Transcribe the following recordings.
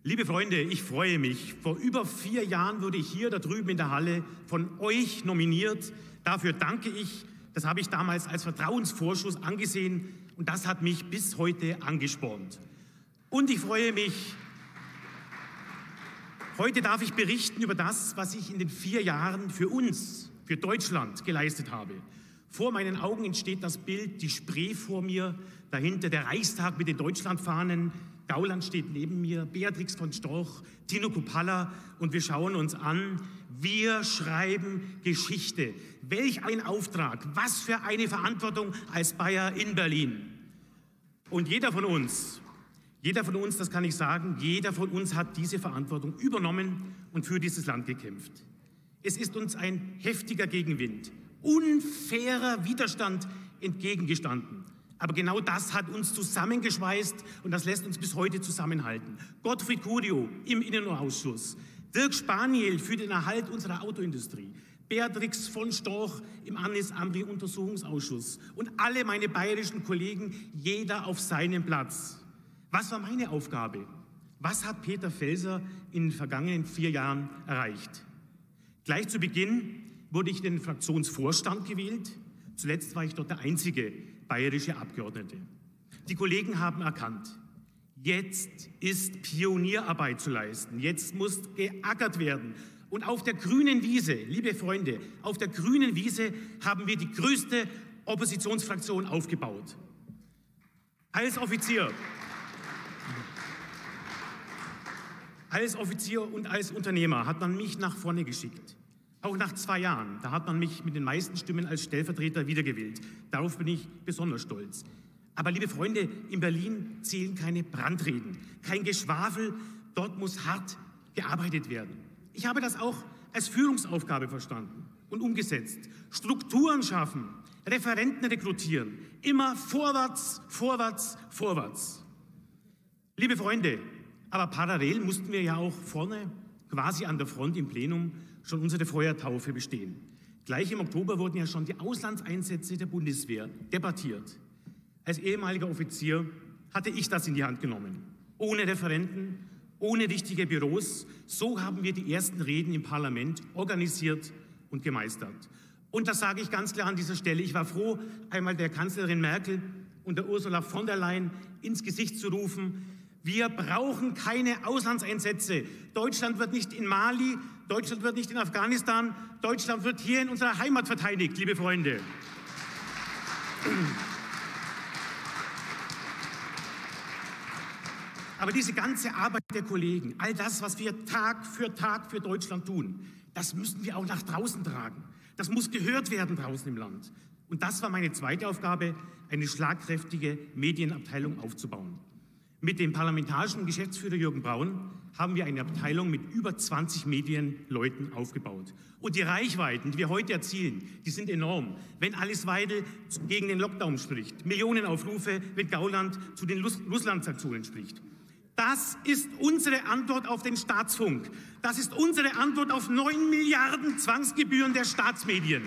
Liebe Freunde, ich freue mich. Vor über 4 Jahren wurde ich hier da drüben in der Halle von euch nominiert. Dafür danke ich. Das habe ich damals als Vertrauensvorschuss angesehen und das hat mich bis heute angespornt. Und ich freue mich, heute darf ich berichten über das, was ich in den 4 Jahren für uns, für Deutschland geleistet habe. Vor meinen Augen entsteht das Bild, die Spree vor mir, dahinter der Reichstag mit den Deutschlandfahnen, Gauland steht neben mir, Beatrix von Storch, Tino Kruppalla und wir schauen uns an. Wir schreiben Geschichte. Welch ein Auftrag, was für eine Verantwortung als Bayer in Berlin. Und jeder von uns, das kann ich sagen, jeder von uns hat diese Verantwortung übernommen und für dieses Land gekämpft. Es ist uns ein heftiger Gegenwind, unfairer Widerstand entgegengestanden. Aber genau das hat uns zusammengeschweißt und das lässt uns bis heute zusammenhalten. Gottfried Curio im Innenausschuss, Dirk Spaniel für den Erhalt unserer Autoindustrie, Beatrix von Storch im Anis-Amri-Untersuchungsausschuss und alle meine bayerischen Kollegen, jeder auf seinem Platz. Was war meine Aufgabe? Was hat Peter Felser in den vergangenen 4 Jahren erreicht? Gleich zu Beginn wurde ich in den Fraktionsvorstand gewählt. Zuletzt war ich dort der einzige bayerische Abgeordnete. Die Kollegen haben erkannt, jetzt ist Pionierarbeit zu leisten, jetzt muss geackert werden. Und auf der grünen Wiese, liebe Freunde, auf der grünen Wiese haben wir die größte Oppositionsfraktion aufgebaut. Als Offizier und als Unternehmer hat man mich nach vorne geschickt. Auch nach 2 Jahren, da hat man mich mit den meisten Stimmen als Stellvertreter wiedergewählt. Darauf bin ich besonders stolz. Aber liebe Freunde, in Berlin zählen keine Brandreden, kein Geschwafel, dort muss hart gearbeitet werden. Ich habe das auch als Führungsaufgabe verstanden und umgesetzt. Strukturen schaffen, Referenten rekrutieren, immer vorwärts, vorwärts, vorwärts. Liebe Freunde, aber parallel mussten wir ja auch vorne, quasi an der Front im Plenum, schon unsere Feuertaufe bestehen. Gleich im Oktober wurden ja schon die Auslandseinsätze der Bundeswehr debattiert. Als ehemaliger Offizier hatte ich das in die Hand genommen. Ohne Referenten, ohne richtige Büros. So haben wir die ersten Reden im Parlament organisiert und gemeistert. Und das sage ich ganz klar an dieser Stelle. Ich war froh, einmal der Kanzlerin Merkel und der Ursula von der Leyen ins Gesicht zu rufen: Wir brauchen keine Auslandseinsätze. Deutschland wird nicht in Mali, Deutschland wird nicht in Afghanistan, Deutschland wird hier in unserer Heimat verteidigt, liebe Freunde. Aber diese ganze Arbeit der Kollegen, all das, was wir Tag für Deutschland tun, das müssen wir auch nach draußen tragen. Das muss gehört werden draußen im Land. Und das war meine zweite Aufgabe, eine schlagkräftige Medienabteilung aufzubauen. Mit dem parlamentarischen Geschäftsführer Jürgen Braun haben wir eine Abteilung mit über 20 Medienleuten aufgebaut. Und die Reichweiten, die wir heute erzielen, die sind enorm. Wenn Alice Weidel gegen den Lockdown spricht, Millionen Aufrufe, wenn Gauland zu den Russland-Sanktionen spricht. Das ist unsere Antwort auf den Staatsfunk. Das ist unsere Antwort auf 9 Milliarden Zwangsgebühren der Staatsmedien.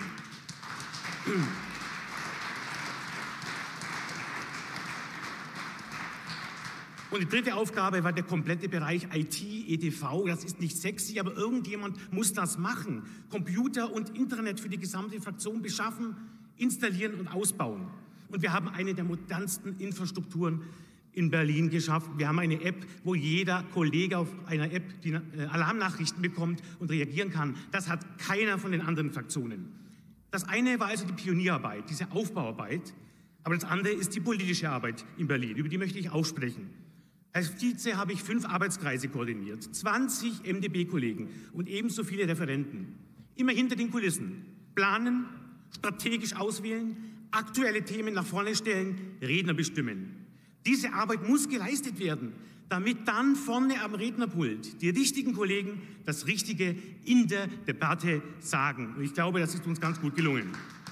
Und die dritte Aufgabe war der komplette Bereich IT, EDV. Das ist nicht sexy, aber irgendjemand muss das machen. Computer und Internet für die gesamte Fraktion beschaffen, installieren und ausbauen. Und wir haben eine der modernsten Infrastrukturen in Berlin geschaffen. Wir haben eine App, wo jeder Kollege auf einer App die Alarmnachrichten bekommt und reagieren kann. Das hat keiner von den anderen Fraktionen. Das eine war also die Pionierarbeit, diese Aufbauarbeit. Aber das andere ist die politische Arbeit in Berlin. Über die möchte ich auch sprechen. Als Vize habe ich 5 Arbeitskreise koordiniert, 20 MdB-Kollegen und ebenso viele Referenten. Immer hinter den Kulissen. Planen, strategisch auswählen, aktuelle Themen nach vorne stellen, Redner bestimmen. Diese Arbeit muss geleistet werden, damit dann vorne am Rednerpult die richtigen Kollegen das Richtige in der Debatte sagen. Und ich glaube, das ist uns ganz gut gelungen.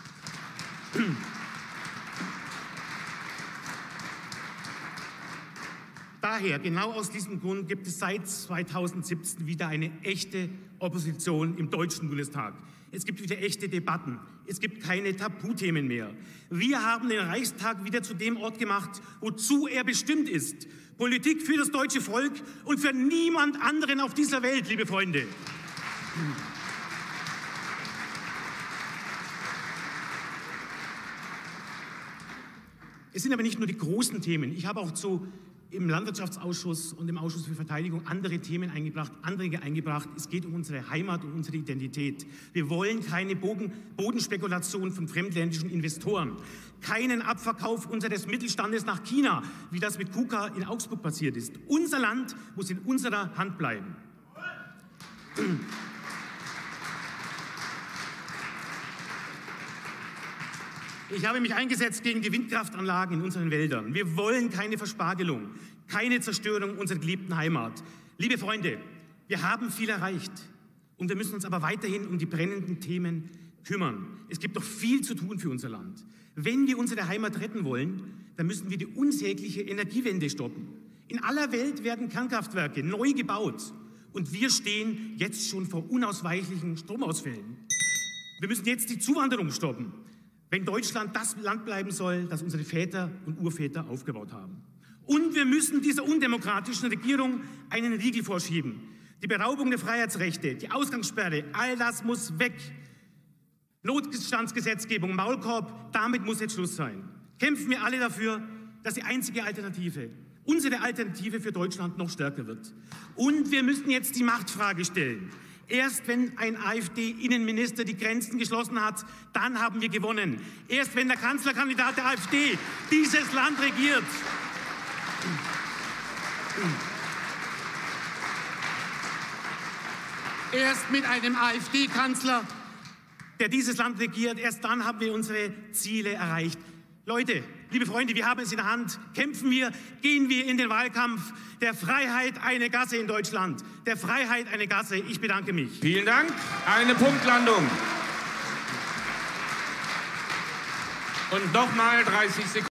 Daher, genau aus diesem Grund, gibt es seit 2017 wieder eine echte Opposition im Deutschen Bundestag. Es gibt wieder echte Debatten. Es gibt keine Tabuthemen mehr. Wir haben den Reichstag wieder zu dem Ort gemacht, wozu er bestimmt ist. Politik für das deutsche Volk und für niemand anderen auf dieser Welt, liebe Freunde. Es sind aber nicht nur die großen Themen. Ich habe auch im Landwirtschaftsausschuss und im Ausschuss für Verteidigung andere Themen eingebracht, Anträge eingebracht. Es geht um unsere Heimat und unsere Identität. Wir wollen keine Bodenspekulation von fremdländischen Investoren, keinen Abverkauf unseres Mittelstandes nach China, wie das mit KUKA in Augsburg passiert ist. Unser Land muss in unserer Hand bleiben. Ich habe mich eingesetzt gegen die Windkraftanlagen in unseren Wäldern. Wir wollen keine Verspargelung, keine Zerstörung unserer geliebten Heimat. Liebe Freunde, wir haben viel erreicht und wir müssen uns aber weiterhin um die brennenden Themen kümmern. Es gibt noch viel zu tun für unser Land. Wenn wir unsere Heimat retten wollen, dann müssen wir die unsägliche Energiewende stoppen. In aller Welt werden Kernkraftwerke neu gebaut und wir stehen jetzt schon vor unausweichlichen Stromausfällen. Wir müssen jetzt die Zuwanderung stoppen, wenn Deutschland das Land bleiben soll, das unsere Väter und Urväter aufgebaut haben. Und wir müssen dieser undemokratischen Regierung einen Riegel vorschieben. Die Beraubung der Freiheitsrechte, die Ausgangssperre, all das muss weg. Notstandsgesetzgebung, Maulkorb, damit muss jetzt Schluss sein. Kämpfen wir alle dafür, dass die einzige Alternative, unsere Alternative für Deutschland noch stärker wird. Und wir müssen jetzt die Machtfrage stellen. Erst wenn ein AfD-Innenminister die Grenzen geschlossen hat, dann haben wir gewonnen. Erst wenn der Kanzlerkandidat der AfD dieses Land regiert. Erst mit einem AfD-Kanzler, der dieses Land regiert, erst dann haben wir unsere Ziele erreicht. Leute, liebe Freunde, wir haben es in der Hand. Kämpfen wir, gehen wir in den Wahlkampf. Der Freiheit eine Gasse in Deutschland. Der Freiheit eine Gasse. Ich bedanke mich. Vielen Dank. Eine Punktlandung. Und nochmal 30 Sekunden.